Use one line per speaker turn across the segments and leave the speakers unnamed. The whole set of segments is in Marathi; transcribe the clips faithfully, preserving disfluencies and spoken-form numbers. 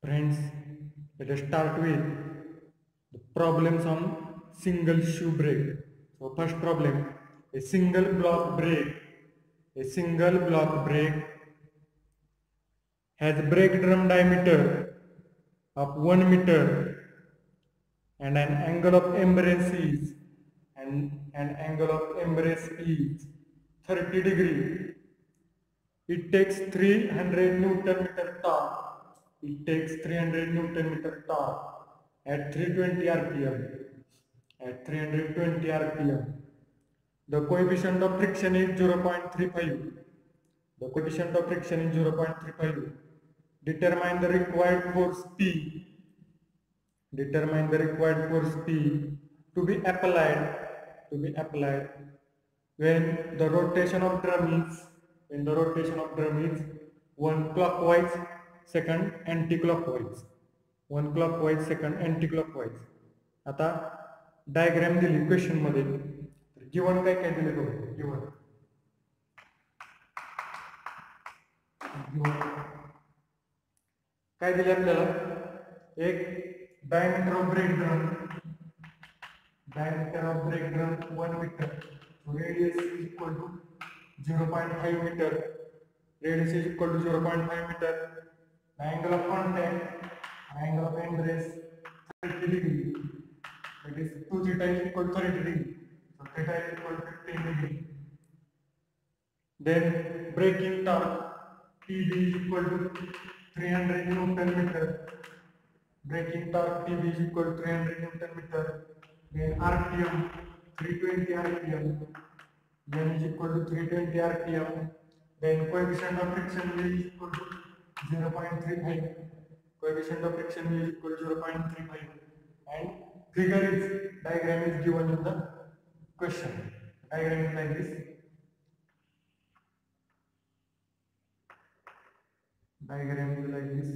friends, let us start with the problems on single shoe brake. So first problem, a single block brake. A single block brake has a brake drum diameter of one meter and an angle of embrace is and an angle of embrace is thirty degree. It takes three hundred newton meter torque. It takes three hundred newton meter torque at three hundred twenty R P M. At three hundred twenty R P M. The coefficient of friction is zero point three five. The coefficient of friction is zero point three five. Determine the required force P. Determine the required force P to be applied to be applied when the rotation of drum is when the rotation of drum is one clockwise, second anti-clockwise. One clockwise, second anti-clockwise. आता डायग्राम दिली क्वेश्चन मध्ये. गिवन काय काय दिले बघू. गिवन काय दिले आपल्याला. एक diameter of brake drum diameter of brake drum one meter. So radius is equal to zero point five meter. Radius is equal to zero point five meter. The angle of contact, angle of embrace thirty degree. That is two theta is equal to thirty degree. So theta is equal to fifteen degree. Then braking torque T B is equal to three hundred newton meter. Braking torque T B is equal to three hundred newton meter. Then R P M three hundred twenty R P M. Then is equal to three hundred twenty R P M. Then coefficient of friction is equal to zero point three five. Coefficient of friction is equal to zero point three five. And figure is diagram is given in the question. Diagram is like this. Diagram is like this.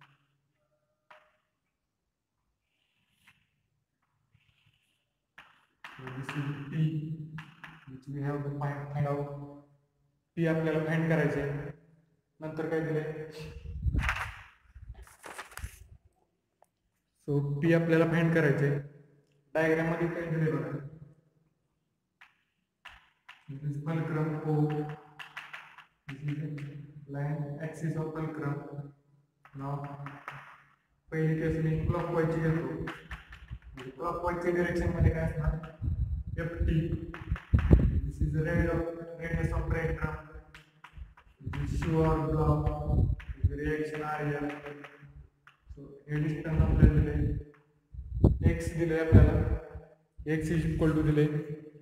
So this is P, which we have to find, find out. P आपल्याला फाइंड करायचे. नंतर काय दिले. सो P आपल्याला फाइंड करायचे. डायग्राम मध्ये काय दिले बघा. This is fulcrum O. This is line axis of fulcrum. Now पहिली केस मी क्लॉकवाईज घेतो. क्लॉकवाईज डायरेक्शन मध्ये काय असणार. F T. This is the radius of radius of brake drum. This is shoe or block. This is reaction area. So हे distance आपल्याला दिले. X दिले आपल्याला. X is equal to दिले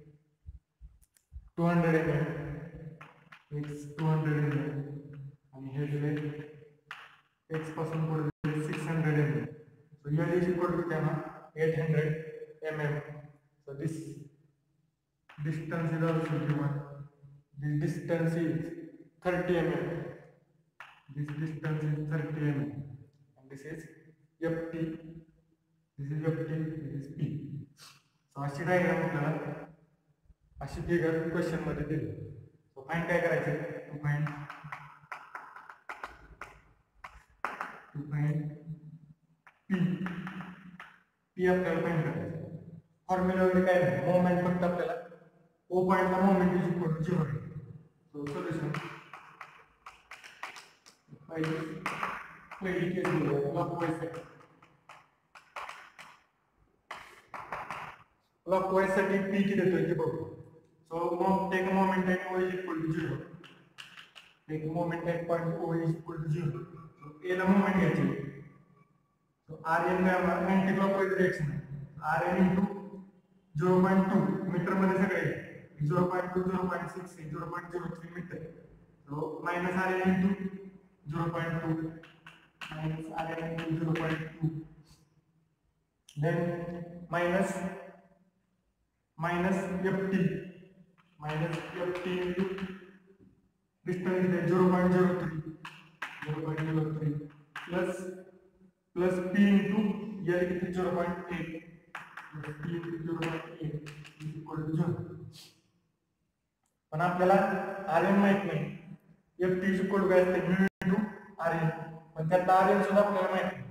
two hundred millimeters. X two hundred millimeters. आणि हे दिले X पासून पुढे दिले six hundred millimeters. So L is equal to क्या ना eight hundred millimeters. So this distance is also given. This distance is thirty millimeters. This distance is thirty millimeters. And this is F T. This is F T. This is P. So अशी डायग्राम आपल्याला अशी फिगर क्वेश्चन मध्ये दिली. सो फाइंड काय करायचे. To find to find P. P आपल्याला फाइंड करायचं. फॉर्म्युला मध्ये काय नाही. मोमेंट फक्त आपल्याला O पॉइंट ला moment is equal to zero. So solution पहिली पहिली केस दिली क्लॉकवाईज साठी. क्लॉकवाईज साठी P किती देतोय ते बघू. So take moment at O is equal to zero. Take moment at point O is equal to zero. So A ला मोमेंट घ्यायची. सो R N काय होणार. Anti clockwise direction. R N into zero point two metre मध्ये सगळे zero point two, zero point six, zero point zero three meter. So minus R N into zero point two minus R N into zero point two. Then minus minus F T minus F T into distance is zero point zero three zero point zero three plus plus P into L into zero point eight plus P into zero point eight is equal to zero. पण आपल्याला R N माहित नाही. F T इक्वल काय असते म्यू इनटू R N. पण त्यात R N सुद्धा आपल्याला माहित नाही.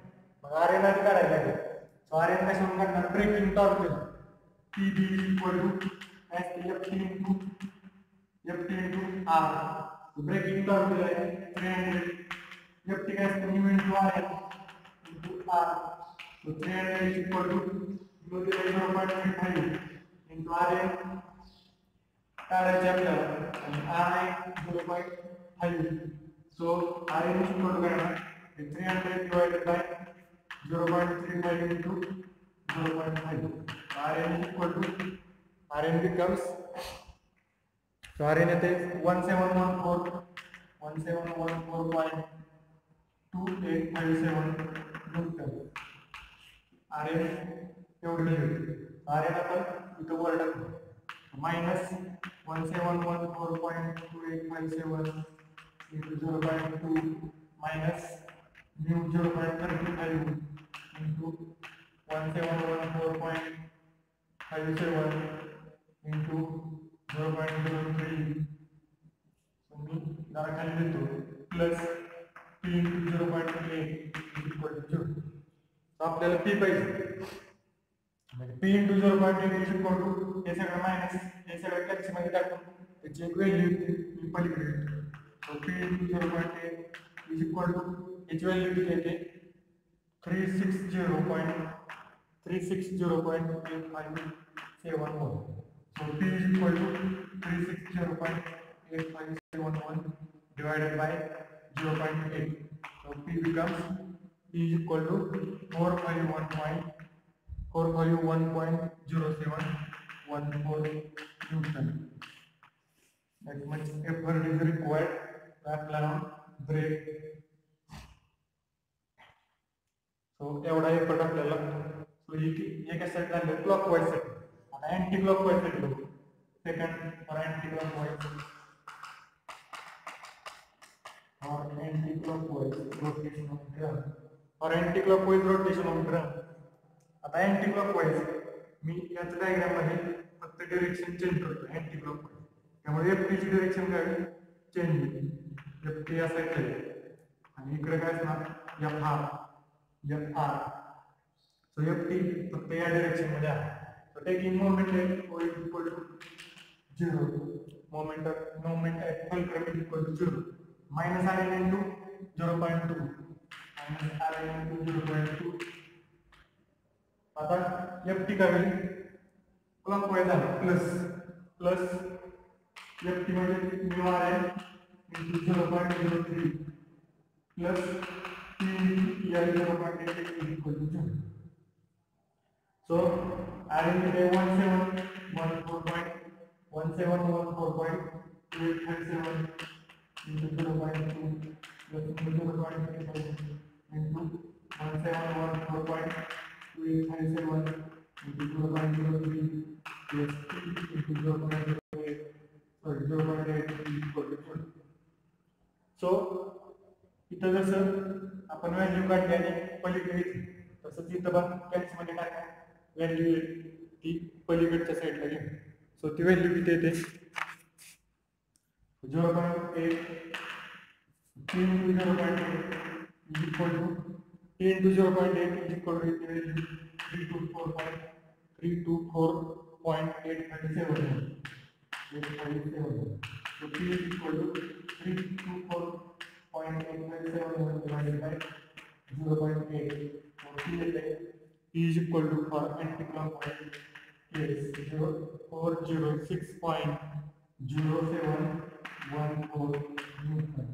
आर एन आधी काढायला लागेल. सो आर एन कशावर काढणार, ब्रेकिंग टॉर्क दिला T B equal to S T F T into F T into R. Braking torque दिला आहे थ्री हंड्रेड, एफ टी काय असतं mu into R N into R. So three hundred equal to zero zero point three five into R N काढायचे आपल्याला आणि आर आहे zero point five. So R N equal to काय three hundred divided by zero point three five into zero point five. R N is equal to R N becomes so R N is one seven one four one seven one four point two eight five seven Newton. R N एवढी होती. R N आपण इथं वर टाकू minus one seven one four point two eight five seven into zero point two minus mu zero point three five into one seven one four point five seven into zero point zero three. So मी जरा खाली देतो plus p into zero point eight is equal to zero. So आपल्याला p पाहिजे म्हणजे p into zero point eight is equal to हे सगळं मायनस हे सगळं कॅल्सी मध्ये टाकून त्याची एक व्हॅल्यू मी पलीकडे घेतो. So p into zero point eight is equal to ह्याची व्हॅल्यू किती येते three sixty point three sixty point eight five seven one. So P is equal to three sixty point eight five seven one divided by zero point eight. So P becomes P is equal to four fifty-one point four fifty-one point zero seven one four Newton. That much effort is required to apply on brake. So एवढा एफर्ट आपल्याला सो एका साईड झालं क्लॉकवाईज साठी. आता अँटी क्लॉकवाईज साठी बघू. Second for anti clockwise for anti clockwise rotation of drum for anti clockwise rotation of drum. आता अँटी क्लॉकवाईज मी याच डायग्राम मध्ये फक्त डायरेक्शन चेंज करतो अँटी क्लॉकवाईज. त्यामुळे एफ टी ची डायरेक्शन काय चेंज होईल. एफ टी या साईडला येईल आणि इकडे काय असणार F R F R. So F T फक्त या डायरेक्शन मध्ये आहे. So taking moment at O is equal to zero. Moment of moment at fulcrum is equal to zero. Minus R N into zero point two. Minus R N into zero point two. आता F T काय होईल क्लॉकवाईज आहे प्लस प्लस F T म्हणजे mu R N into zero point zero three plus zero point eight is equal to zero. So R N is one seven one four point one seven one four point two eight five seven into zero point two plus zero point three five into one seven one four point two eight five seven into zero point zero three plus t into zero point zero eight sorry zero point eight is equal to zero. So इथं जसं आपण व्हॅल्यू काढली आणि पलीकडे घेतली तसंच इथं बघ कॅल्सी मध्ये टाका व्हॅल्यू ती पलीकडच्या साईडला घे. सो ती व्हॅल्यू किती येते zero point eight T into zero point eight is equal to T into zero point eight is equal to value three two four point three two four point eight five seven eight five seven. So T is equal to three two four point eight five seven one divided by zero point eight. So P is equal to for anti-clockwise is zero four zero six point zero seven one four Newton.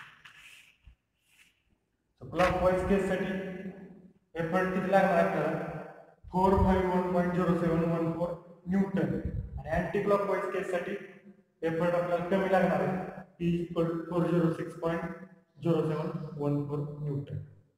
So clockwise case साठी effort किती लागणार आपल्याला four fifty-one point zero seven one four Newton आणि anti-clockwise case साठी effort आपल्याला कमी लागणार आहे P is equal to four zero six point zero seven one four Newton.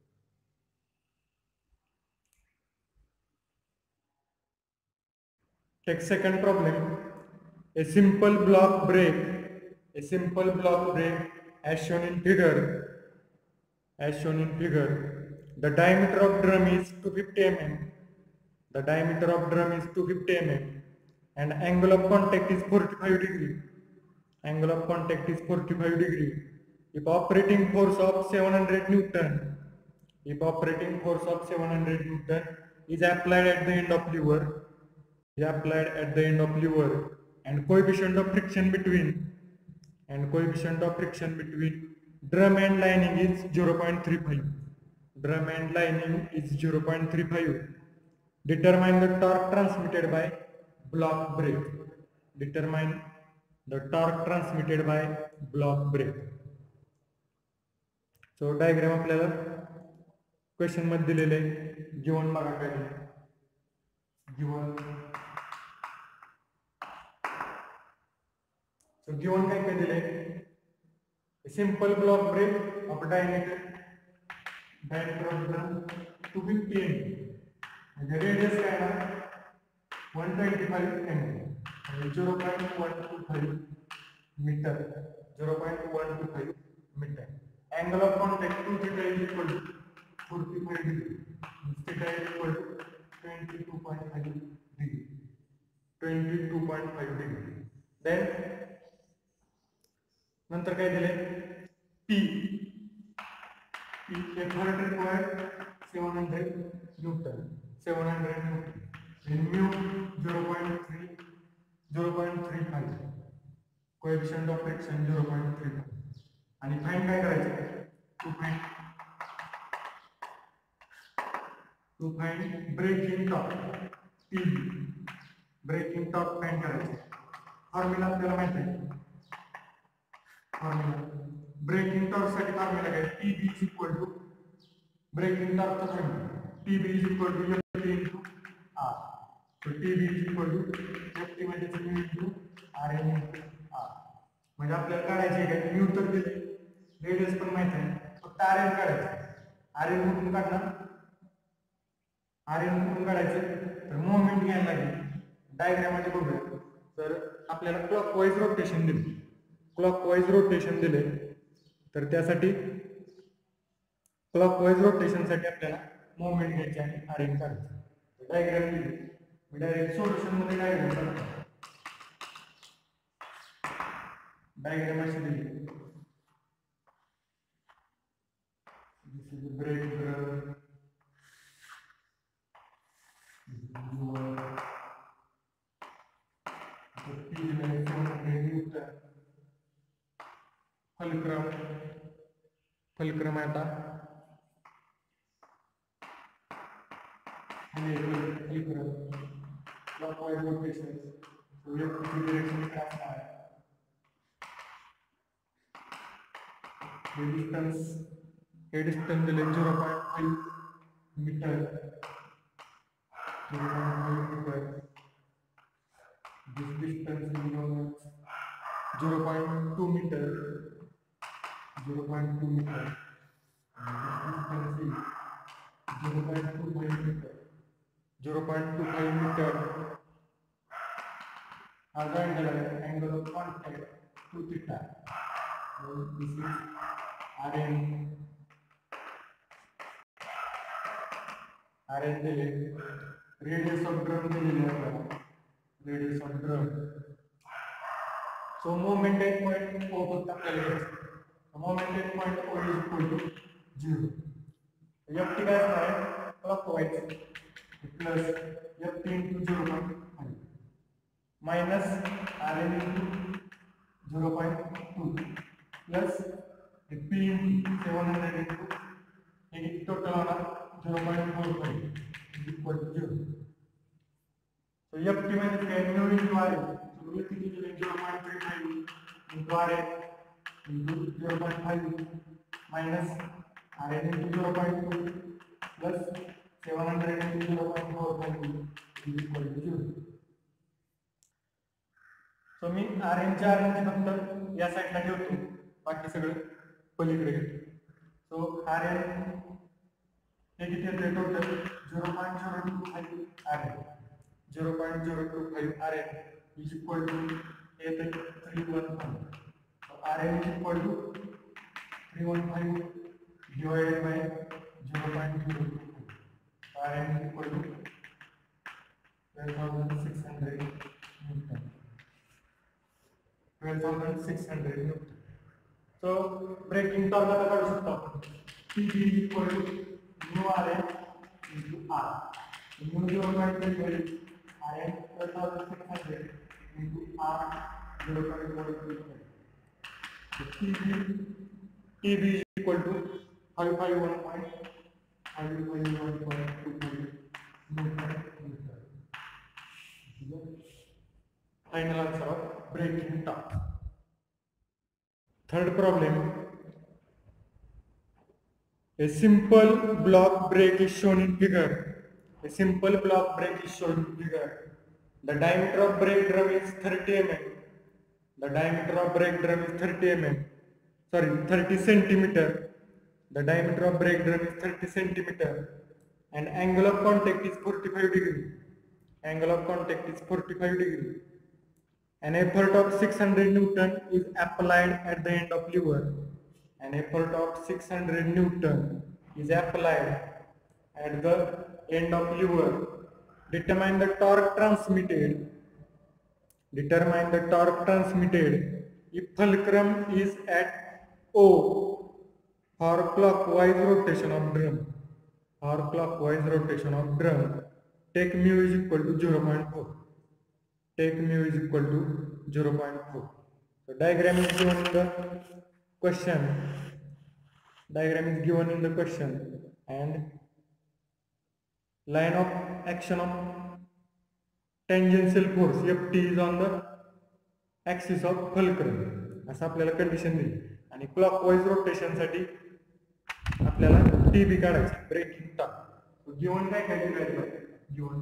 Take second problem. A simple block brake, a simple block brake as shown in figure, as shown in figure. The diameter of drum is two hundred fifty millimeters. The diameter of drum is two hundred fifty millimeters, and angle of contact is forty-five degree. Angle of contact is forty-five degree. If operating force of seven hundred Newton if operating force of seven hundred Newton is applied at the end of lever, is applied at the end of lever, and coefficient of friction between and coefficient of friction between drum and lining is zero point three five. Drum and lining is zero point three five. Determine the torque transmitted by block brake. Determine the torque transmitted by block brake. So diagram आपल्याला क्वेश्चन मध्ये दिलेले गिवन बघा काय गिवन सो गिवन काय काय दिले simple block brake of diameter diameter of drum two fifty M म्हणजे रेडियस काय ना वन ट्वेंटी फाईव्ह एम म्हणजे zero point one two five metre zero point one two five metre. Angle of contact two theta is equal to forty-five degree. Theta is equal to twenty-two point five degree. twenty-two point five degree. Then नंतर काय दिले P P effort required seven hundred Newton. seven hundred Newton. Then mu zero point three zero point three five. Coefficient of friction zero point three five. आणि फाइंड काय करायचं to find to find braking torque T braking torque find करायचं. फॉर्म्युला आपल्याला माहिती आहे फॉर्म्युला ब्रेकिंग टॉर्क साठी फॉर्म्युला काय T B is equal to braking टॉर्कचा formula T B is equal to F T into R. So T B is equal to F T म्हणजे mu into R N into R. म्हणजे आपल्याला काढायचे काय म्यू तर दिले रेडियस पण माहिती आहे फक्त आर एन काढायचं. आर एन कुठून काढणार आर एन कुठून काढायचं तर मोमेंट घ्यायला लागेल. डायग्राम मध्ये बघूया तर आपल्याला क्लॉकवाईज रोटेशन दिले क्लॉकवाईज रोटेशन दिले तर त्यासाठी क्लॉकवाईज रोटेशन साठी आपल्याला मोमेंट घ्यायची आणि आर एन काढायचं. डायग्राम दिली मी डायरेक्ट सोल्युशन मध्ये डायग्राम काढतो. डायग्राम अशी दिली this is the brake drum the speed limit seven hundred Newton. fulcrum fulcrum आता आणि fulcrum clockwise rotation so electric direction काय आहे distance हे distance दिले zero point five metre zero point five metre. this distance is known as zero point two meter zero point two meter and this distance is zero point two five meter zero point two five meter. as angle angle of contact two theta. so this is R N R N दिले रेडियस ऑफ ड्रम दिलेले आपल्याला radius of drum. So moment at point O फक्त आपल्याला घ्यायचं. Moment at point O is equal to zero. F T काय असणार आहे clockwise plus F T into zero point five minus R N into zero point two plus P into seven hundred into हे टोटल होणार zero point four five is equal to zero. So F T minus K mu into R N. So we can use zero point three five into R N into zero point five minus R N into zero point two plus seven hundred into zero point four five is equal to zero. So मी R N च्या R N चे फक्त या साईडला ठेवतो बाकी सगळं पलीकडे घेतो. So R N हे किती येते total zero point zero two five R N zero point zero two five R N is equal to येते three one five. so R N is equal to three one five divided by zero point zero two five. so R N is equal to twelve thousand six hundred Newton. twelve thousand six hundred Newton. so braking torque आता काढू शकतो आपण P B is equal to mu R N into R. So mu zero point three value R N twelve thousand six hundred into R zero point one three five. So T B T B is equal to five five one point five five one point two five meter. Final answer of breaking torque. Third problem. A simple block brake is shown in figure. A simple block brake is shown in figure. The diameter of brake drum is thirty millimeters. The diameter of brake drum is thirty millimeters. Sorry, thirty centimeters. The diameter of brake drum is thirty centimeters. And angle of contact is forty-five degrees. Angle of contact is forty-five degrees. An effort of six hundred newton is applied at the end of lever. An effort of six hundred newton is applied at the end of lever. Determine the torque transmitted. Determine the torque transmitted if fulcrum is at O for clockwise rotation of drum. For clockwise rotation of drum, take mu is equal to zero point four. Take mu is equal to zero point four. So diagram is given in the question. Diagram is given in the question, and line of action of tangential force F T is on the axis of fulcrum. असं आपल्याला कंडिशन दिली. आणि क्लॉकवाइज रोटेशन साठी आपल्याला टी बी काढायचं, ब्रेकिंग टॉर्क. गिवन काय काय दिलं आहे? गिवन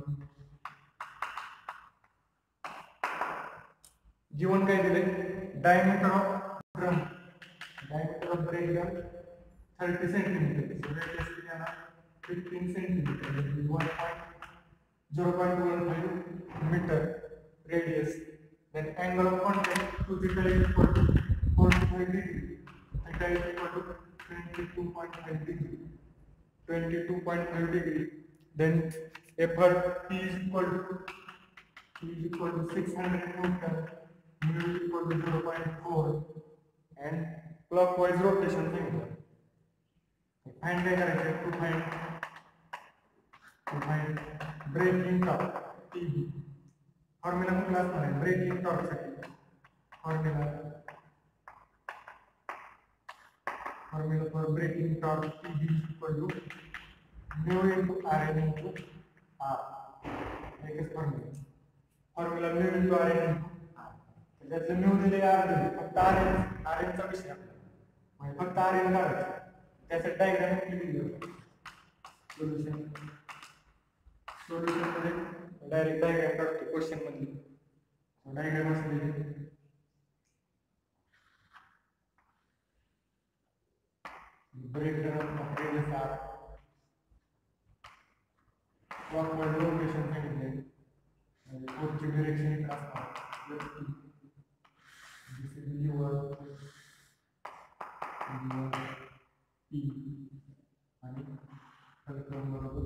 गिवन काय दिले? Diameter of drum, diameter of brake drum thirty centimeters. So radius is fifteen centimeters. That is zero point one five meter radius. Then angle of contact to theta is equal to forty-five degrees. Theta is equal to twenty-two point five degrees. twenty-two point five degrees. Then effort P is equal to P is equal to six hundred newton. Mu is equal to zero point four. And clockwise rotation angle. Find the direction to find to find braking torque T B. Formula को क्लास में braking torque से formula formula for braking torque T B is equal to mu into R N into R. एक इस formula formula mu into R N into R. जैसे mu दिले R दिले फक्त R N R N चा विषय है फक्त R N का कैसे डायग्राम क्लियर हो सॉल्यूशन सॉल्यूशन मध्ये डायरेक्ट डायग्राम काढतो क्वेश्चन मध्ये. डायग्राम असते brake drum radius R clockwise rotation सांगितले आणि फोर्सची डायरेक्शन इकडे असणार left this is your P आणि fulcrum बरोबर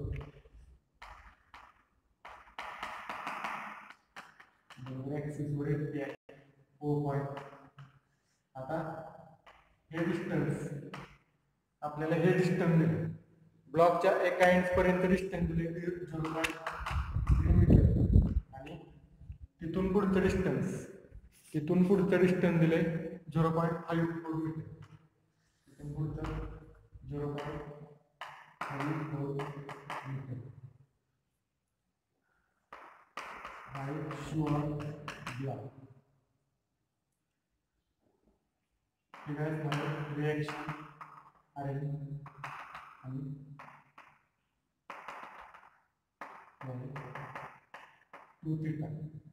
बरोबर ऍक्सिस वर येते O पॉइंट. आता हे डिस्टन्स आपल्याला हे डिस्टन्स दिले ब्लॉकच्या एका एंड्स पर्यंत डिस्टन्स दिले झिरो पॉईंट थ्री मीटर आणि तिथून पुढचं डिस्टन्स तिथून पुढचं डिस्टन्स दिले zero point five four metre. तिथून पुढचं zero point five four meter by sure block. You guys know reaction arrangement and two theta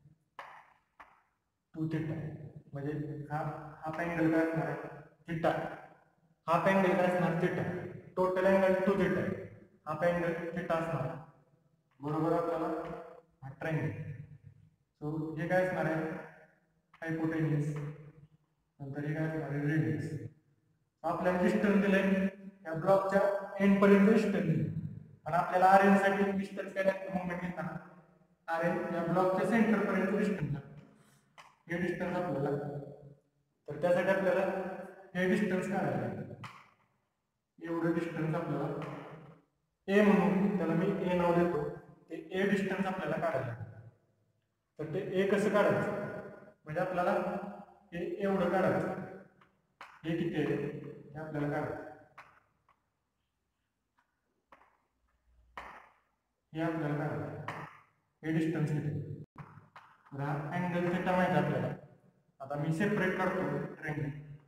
two theta म्हणजे हा हाफ अँगल काय असणार आहे थीटा. हाफ अँगल काय असणार theta. Total angle two theta आहे. हाफ अँगल थीटा असणार बरोबर आपल्याला हा ट्रायंगल. सो हे काय असणार आहे हायपोटेन्यूस नंतर हे काय असणार आहे रेडियस. आपल्याला डिस्टन्स दिले या ब्लॉकच्या एंड पर्यंत डिस्टन्स दिले आणि आपल्याला आर एन साठी डिस्टन्स काय लागतं मोमेंट घेताना आर एन या ब्लॉकच्या सेंटर पर्यंत डिस्टन्स लागतं. हे डिस्टन्स आपल्याला लागतं तर त्यासाठी आपल्याला हे डिस्टन्स काढायला लागतं. एवढं डिस्टन्स आपल्याला ए म्हणून त्याला मी ए नाव देतो. ते ए डिस्टन्स आपल्याला काढायला. तर ते ए कसं काढायचं म्हणजे आपल्याला हे एवढं काढायचं. हे किती आहे हे आपल्याला काढायचं. हे आपल्याला काढायचं. हे डिस्टन्स किती. तर हा अँगल थिटा माहिती आपल्याला. आता मी सेपरेट करतो ट्रेन.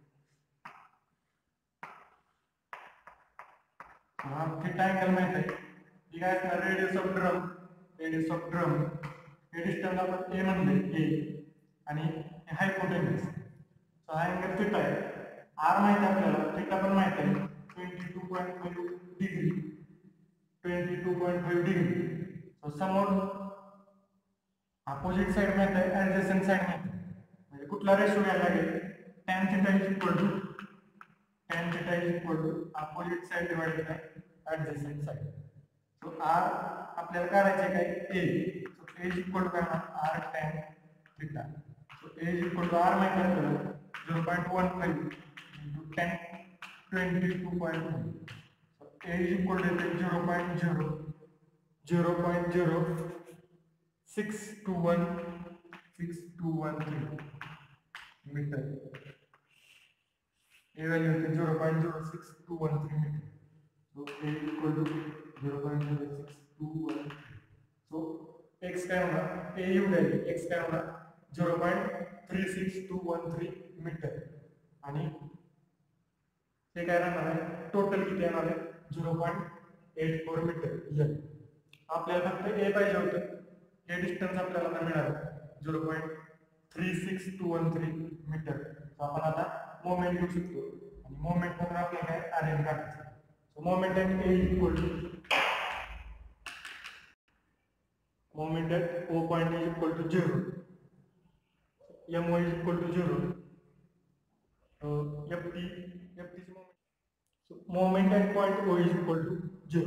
हा थिटा अँगल माहित आहे. ही काय असणार radius of drum. Radius of drum हे डिस्टन्स आपण ए म्हणले ए आणि हे हायपोटेन्यूस. सो हा अँगल थिटा आहे. आर माहिती आपल्याला. थिटा पण माहित आहे twenty two point five degree. Twenty two point five degree. So समोर अपोजिट साइड माहित आहे. ऍडजसेंट साइड माहित आहे. म्हणजे कुठला रेशो घ्यायला लागेल. Tan theta is equal to tan theta is equal to opposite side divided by adjacent side. So R आपल्याला काढायचे काय A. So A is equal to काय R tan theta. So A is equal to R माहिती आपल्याला zero point one five into tan twenty two point five. So A is equal to zero point zero zero point zero six two one six two one three metre. A value होते zero point zero six two one three metre. So A equal to zero point zero six two one three. So X काय होणार ए यू व्हॅल्यू एक्स काय होणार zero point three six two one three metre. आणि हे काय राहणार आहे टोटल किती येणार आहे zero point eight four metre. L आपल्याला फक्त ए पाहिजे होतं. हे डिस्टन्स आपल्याला मिळालं zero point three six two one three metre. आपण आता मोमेंट घेऊ शकतो आणि मोमेंट म्हणून आपल्याला काय आर एन काढायचं. So moment at A equal to moment at O point is equal to zero. M O is equal to zero. F T F टीची moment. So moment at point O is equal to zero.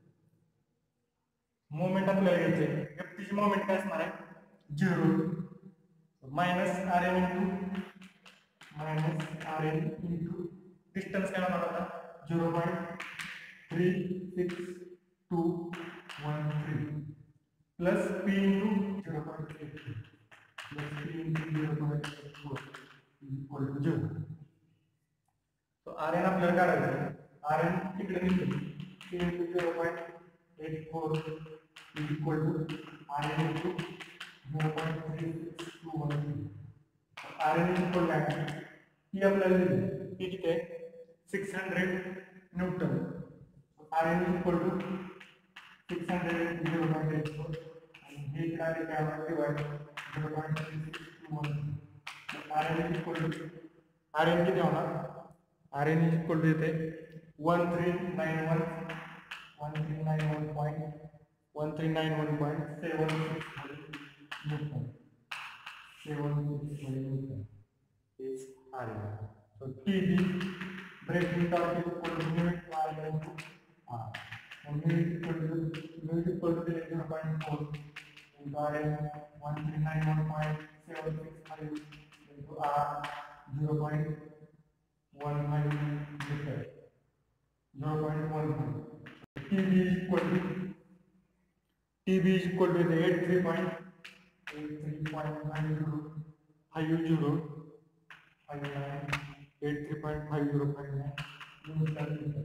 Moment आपल्याला घ्यायचे. एफ टीची मोमेंट काय असणार आहे zero minus R N into minus R N into distance काय होणार आता zero point three six two one three plus P into zero point eight plus P into zero point eight four equal to zero. तो आर एन आपल्याला काढायचं. आर एन इकडे निघतो. P into zero point eight four equal to R N into zero point three six two one three. R N equal काय पी आपल्याला दिली. पी किती आहे six hundred newton. R N equal to six hundred zero point eight four आणि हे काय काय divide zero point three six two one. R N equal to R N किती होणार आर एन इक्वल टू येते one three nine one one three nine one point one three nine one point seven six newton. Seven six newton is R N. So T B breaking torque is equal to mu into R N into R. And mu is equal to mu is equal to zero point four into R N one three nine one point seven six five into R zero point one five meter. zero point one five. T B is equal to T B is equal to eighty-three point eighty-three point nine zero five zero five nine eighty-three point five zero five nine Newton meter.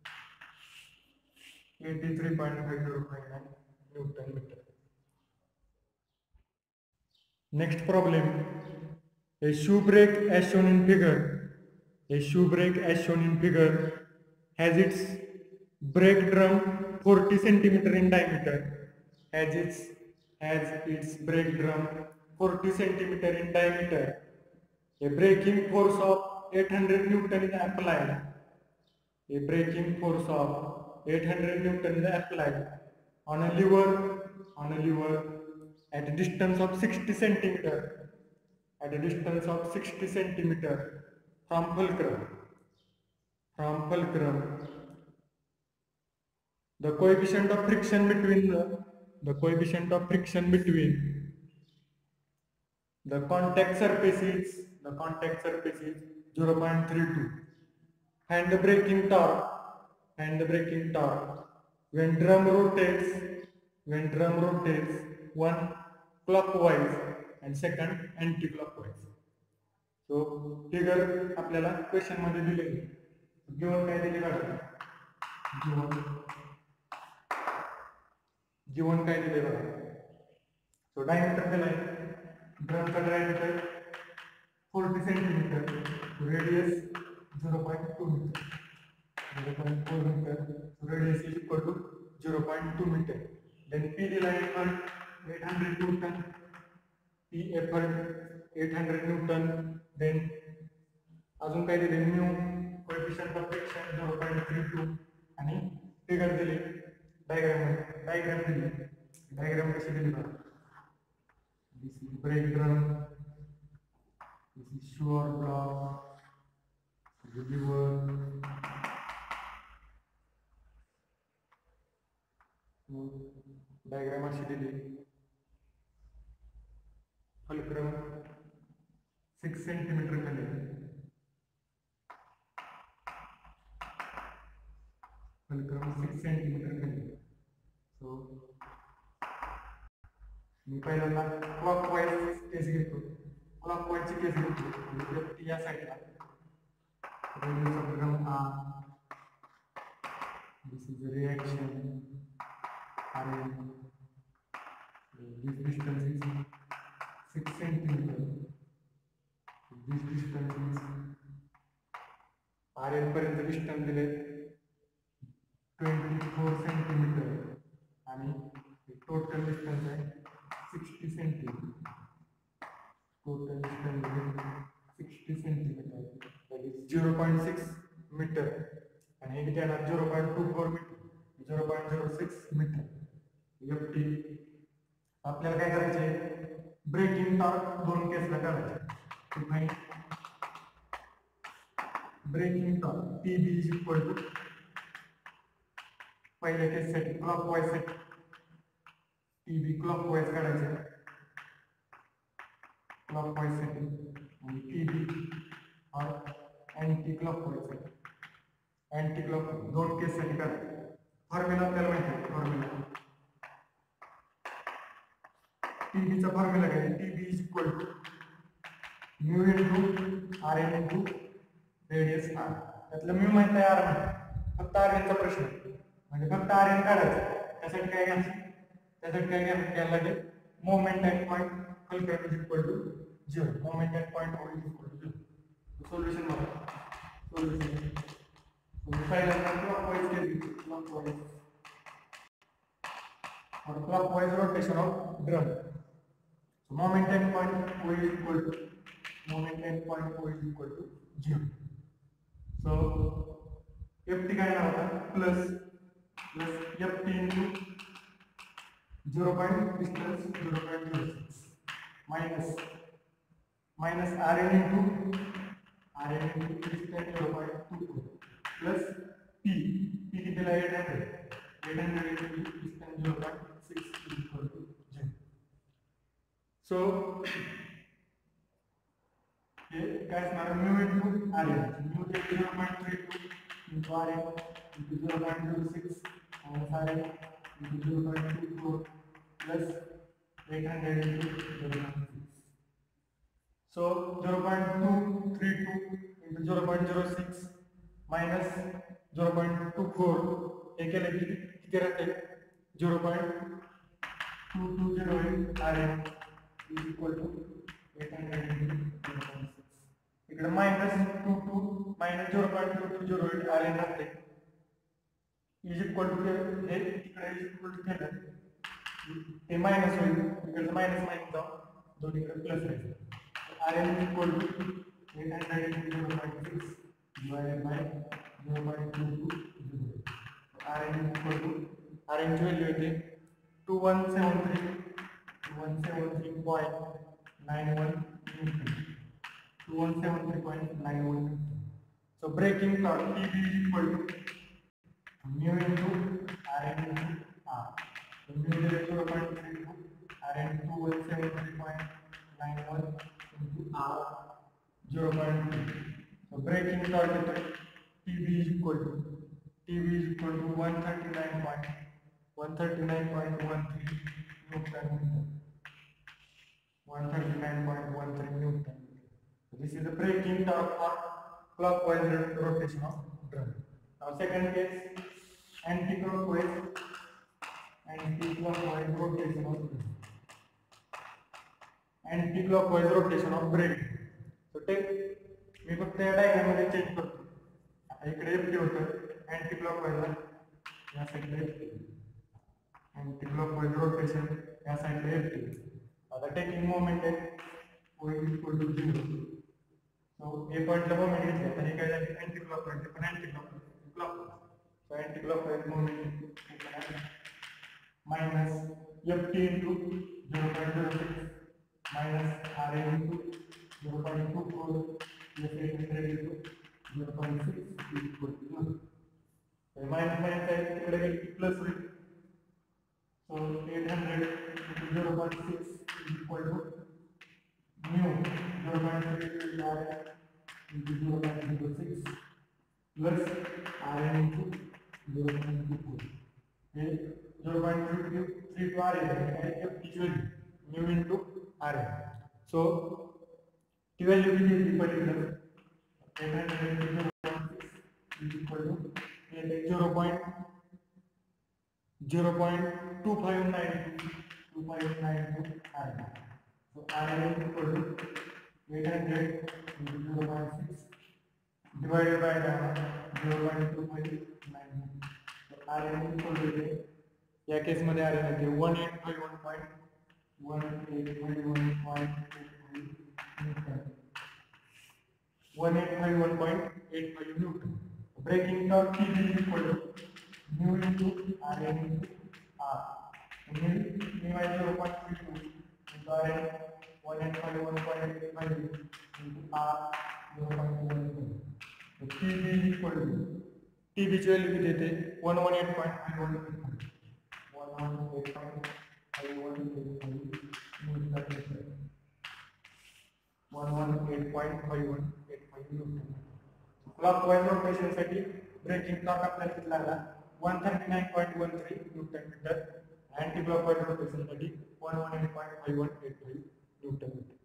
eighty-three point five zero five nine Newton meter. Next problem. A shoe brake as shown in figure. A shoe brake as shown in figure has its brake drum forty centimeter in diameter. Has its has its brake drum forty centimeter in diameter. A braking force of eight hundred Newton is applied. A braking force of eight hundred Newton is applied on a lever on a lever at a distance of sixty centimeter. At a distance of sixty centimeter from fulcrum. From fulcrum. The coefficient of friction between the the coefficient of friction between the contact surface is the contact surface is zero point three two. Find the braking torque. Find the braking torque. when drum rotates, when drum rotates, one clockwise and second anti-clockwise. So figure आपल्याला क्वेश्चन मध्ये दिलेली गिवन काय दिले बघा गिवन गिवन काय दिले बघा सो डायमीटर दिलाय ड्रमचा diameter forty centimetre radius zero point two metre zero point four meter, so radius is equal to zero point two meter. Then P दिला effort eight hundred newton, P effort eight hundred newton. Then अजून काय दिले mu coefficient of friction zero point three two आणि फिगर दिली डायग्राम डायग्राम दिली डायग्राम कशी दिली बघा this is brake drum, this is shore block, the lever. Diagram अशी दिली फलक्रम सिक्स सेंटीमीटर खाली फलक्रम सिक्स सेंटीमीटर खाली सो मी पहिल्यांदा क्लॉकवाईज केस घेतो क्लॉकवाईजची केस घेतो या साईडला fulcrum uh this is a reaction and this distance is six centimeter. This distance is R N पर्यंत distance दिले twenty-four centimeter आणि total distance आहे sixty centimeter. Total distance is sixty centimeter. That is zero point six meter. आणि हे किती आहे zero point two four meter. zero point zero six meter. F T आपल्याला काय करायचे ब्रेकिंग टॉर्क दोन केसला करायचे braking torque T B is equal to पहिल्या केससाठी क्लॉकवाईज साठी T B क्लॉकवाईज काढायचे क्लॉकवाईज साठी आणि T B और अँटी क्लॉकवाईज साठी अँटी क्लॉक दोन केससाठी करायचे फॉर्म्युला आपल्याला माहिती आहे फॉर्म्युला T B चा फॉर्म्युला काय T B is equal to mu into R N into radius R त्यातलं mu माहित आहे R माहित फक्त R N चा प्रश्न म्हणजे फक्त R N काढायचं त्यासाठी काय घ्यायचं त्यासाठी काय घ्यायला लागेल moment at point fulcrum is equal to zero moment at point O is equal to zero solution बघा सोल्युशन पहिल्यांदा क्लॉकवाईज केली क्लॉकवाईज और clockwise rotation of drum so moment at point O is equal to moment at point O is equal to zero so F T काय होता plus plus F T into zero point distance zero point zero six minus minus R N into R N into distance zero point two four plus P P किती ला eight hundred eight hundred into distance zero point six is equal to zero so ये काय असणार mu into R N mu is zero point three two into R N into zero point zero six minus R N into zero point two four plus eight hundred into zero point six so zero point two three two into zero point zero six minus zero point two four एक केले किती रहते zero point two two zero eight R N is equal to eight hundred into zero point six इकडे minus two two minus zero point two two zero eight R N रहते is equal to हे इकडे is equal to केलं हे minus होईल इकडे minus minus जाऊ दोन्ही इकडे plus राहील R N is equal to eight hundred into zero point six divided by zero point two two zero eight R N is equal to R N ची व्हॅल्यू येते two one seven three two one seven three point nine one newton two one seven three point nine one newton so breaking torque T B is equal to mu into R N into R so mu is zero point three two R N two one seven three point nine one into R zero point three so breaking torque T B is equal to T B is equal to one thirty-nine point one thirty-nine point one three Newton meter. one thirty-nine point one three Newton. So this is the braking torque for clockwise rotation of drum. Now second case, anti-clockwise anti-clockwise rotation of drum. Anti-clockwise rotation of braking. So take मी फक्त या डायग्राम मध्ये चेंज करतो. आता इकडे एफ टी होतं अँटी क्लॉकवाईज या साईडला F T anti clockwise rotation या साईडला एफ टी. आता टेकिंग मोमेंट आहे O is equal to zero. So A पॉईंटला मोमेंट घेतला तर हे काय झाले अँटी क्लॉकवाईज पण anti clockwise clockwise. So anti clockwise moment minus F T into zero point zero six minus R A into zero point two four zero point six is equal to one. So minus minus side इकडे गेली plus होईल. So eight hundred into zero point six is equal to mu zero point three R into zero point zero six plus R into zero point two four. हे zero point three three to R is equal mu into R. So T value will be equal to eight hundred into zero point six is equal to zero point zero point two five nine two five nine two R. So R is equal to eight hundred into zero point six divided by zero point two five nine. So R is equal to या केस मध्ये R is one eight five one point one eight five one point one eight five one point eight five Newton. Braking torque T B is equal to mu into R N into R. Mu mu is zero point three two into R N one eight five one point eight five into R zero point one two. So T B is equal to T B ची व्हॅल्यू किती येते one eighteen point five one one eighteen point five one Newton. one eighteen point five one eight five Newton. Clockwise rotation साठी braking torque आपल्याला किती लागला one thirty-nine point one three Newton meter. Anti clockwise rotation साठी one eighteen point five one eight five Newton meter.